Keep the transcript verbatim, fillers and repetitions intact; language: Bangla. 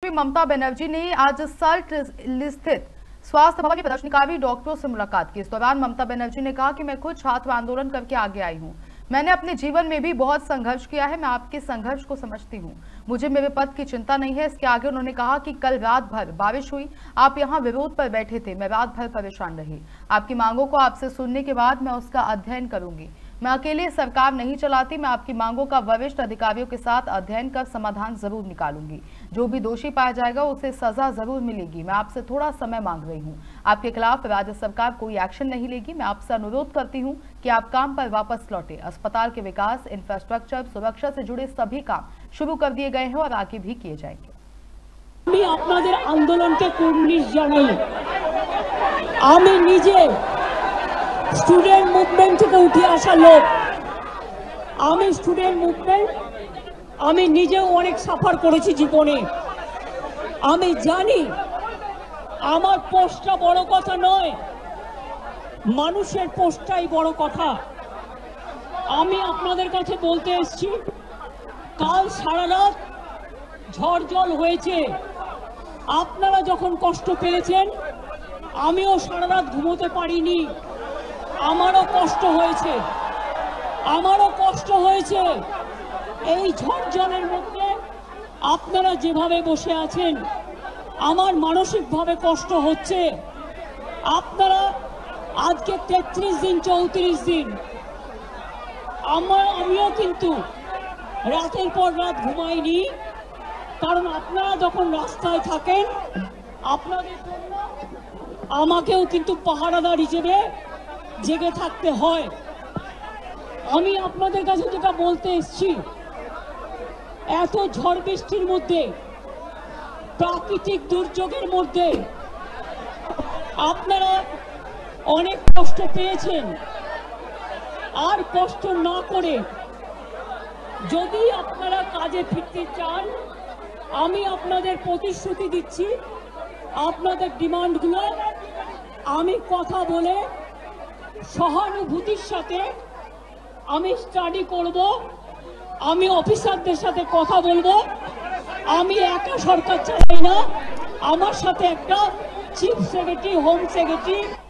मुख्यमंत्री ममता बनर्जी ने आज सल्ट स्थित स्वास्थ्य भवन के प्रदर्शनकारी डॉक्टरों से मुलाकात की। इस दौरान ममता बनर्जी ने कहा कि मैं खुद छात्र आंदोलन करके आगे आई हूं। मैंने अपने जीवन में भी बहुत संघर्ष किया है। मैं आपके संघर्ष को समझती हूं। मुझे मेरे पद की चिंता नहीं है। इसके आगे उन्होंने कहा कि कल रात भर बारिश हुई, आप यहां विरोध पर बैठे थे, मैं रात भर परेशान रही। आपकी मांगों को आपसे सुनने के बाद मैं उसका अध्ययन करूंगी। मैं अकेले सरकार नहीं चलाती। मैं आपकी मांगों का वरिष्ठ अधिकारियों के साथ अध्ययन कर समाधान जरूर निकालूंगी। जो भी दोषी पाया जाएगा उसे सजा जरूर मिलेगी। मैं आपसे थोड़ा समय मांग रही हूं। आपके खिलाफ राज्य सरकार कोई एक्शन नहीं लेगी। मैं आपसे अनुरोध करती हूं कि आप काम पर वापस लौटे। अस्पताल के विकास, इंफ्रास्ट्रक्चर, सुरक्षा से जुड़े सभी काम शुरू कर दिए गए हैं और आगे भी किए जाएंगे। আমি আপনাদের আন্দোলনকে কুর্নিশ জানাই। আমি নিজে স্টুডেন্ট মুভমেন্ট থেকে উঠে আসা লোক। আমি স্টুডেন্ট মুভমেন্ট আমি নিজেও অনেক সাফার করেছি জীবনে। আমি জানি আমার পোস্টটা বড় কথা নয়, মানুষের পোস্টটাই বড় কথা। আমি আপনাদের কাছে বলতে এসেছি, কাল সারা রাত ঝড় জল হয়েছে। আপনারা যখন কষ্ট পেয়েছেন আমিও সারা রাত ঘুমোতে পারিনি। আমারও কষ্ট হয়েছে, আমারও কষ্ট হয়েছে। এই ঝড় জলের মধ্যে আপনারা যেভাবে বসে আছেন আমার মানসিকভাবে কষ্ট হচ্ছে। আপনারা আজকে তেত্রিশ দিন চৌত্রিশ দিন আমার আমিও কিন্তু রাতের পর রাত ঘুমাইনি, কারণ আপনারা যখন রাস্তায় থাকেন আপনাদের জন্য আমাকেও কিন্তু পাহারাদার হিসেবে জেগে থাকতে হয়। আমি আপনাদের কাছে যেটা বলতে এসেছি, এত ঝড় বৃষ্টির মধ্যে, প্রাকৃতিক দুর্যোগের মধ্যে আপনারা অনেক কষ্ট পেয়েছেন। আর কষ্ট না করে যদি আপনারা কাজে ফিরতে চান, আমি আপনাদের প্রতিশ্রুতি দিচ্ছি, আপনাদের ডিমান্ডগুলো আমি কথা বলে সহানুভূতির সাথে আমি স্টাডি করব। আমি অফিসারদের সাথে কথা বলবো। আমি একা সরকার চালাই না, আমার সাথে একটা চিফ সেক্রেটারি, হোম সেক্রেটারি